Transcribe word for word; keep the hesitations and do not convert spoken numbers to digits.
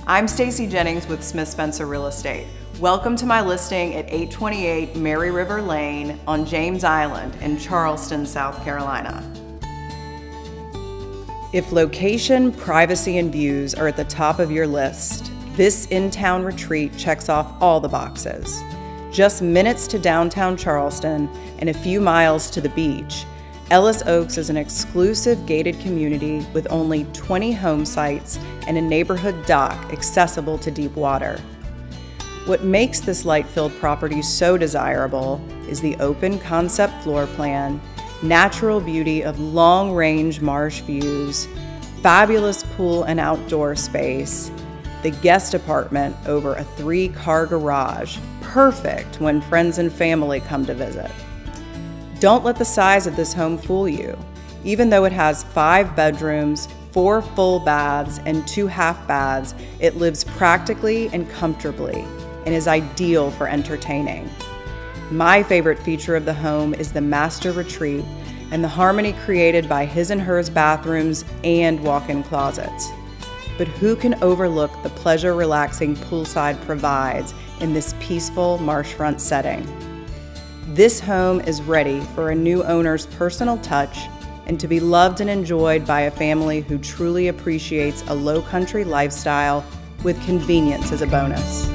I'm Stacy Jennings with Smith Spencer Real Estate. Welcome to my listing at eight twenty-eight Mary River Lane on James Island in Charleston, South Carolina. If location, privacy, and views are at the top of your list, this in-town retreat checks off all the boxes. Just minutes to downtown Charleston and a few miles to the beach, Ellis Oaks is an exclusive gated community with only twenty home sites and a neighborhood dock accessible to deep water. What makes this light-filled property so desirable is the open concept floor plan, natural beauty of long-range marsh views, fabulous pool and outdoor space, the guest apartment over a three-car garage, perfect when friends and family come to visit. Don't let the size of this home fool you. Even though it has five bedrooms, four full baths, and two half baths, it lives practically and comfortably and is ideal for entertaining. My favorite feature of the home is the master retreat and the harmony created by his and hers bathrooms and walk-in closets. But who can overlook the pleasure relaxing poolside provides in this peaceful marshfront setting? This home is ready for a new owner's personal touch and to be loved and enjoyed by a family who truly appreciates a low country lifestyle with convenience as a bonus.